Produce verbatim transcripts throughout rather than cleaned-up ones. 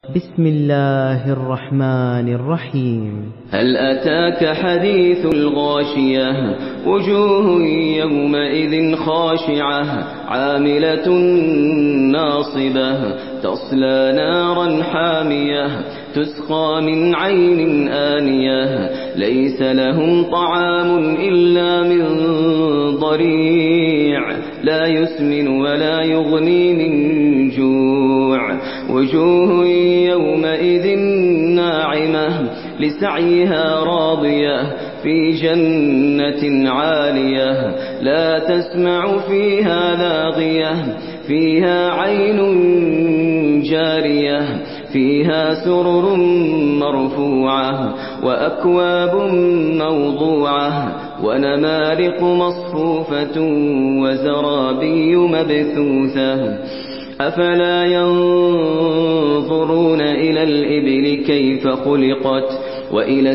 بسم الله الرحمن الرحيم. هل أتاك حديث الغاشية وجوه يومئذ خاشعة عاملة ناصبة تصلى نارا حامية تسقى من عين آنية ليس لهم طعام إلا من ضريع لا يسمن ولا يغني من جوع وجوه يومئذ ناعمة لسعيها راضية في جنة عالية لا تسمع فيها لاغية فيها عين جارية فيها سرر مرفوعة وأكواب موضوعة ونمارق مصفوفة وزرابي مبثوثة أفلا ينظرون إلى الإبل كيف خلقت وإلى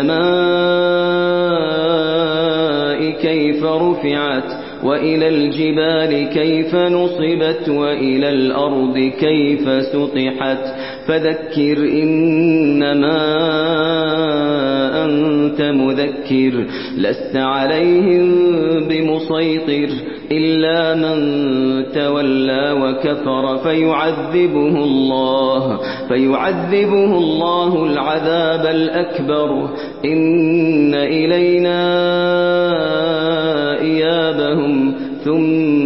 السماء كيف رفعت وإلى الجبال كيف نصبت وإلى الأرض كيف سطحت فذكر إنما أنت مذكر لست عليهم بمسيطر إلا من تولى وكفر فيعذبه الله فيعذبه الله العذاب الأكبر إن إلينا إيابهم ثم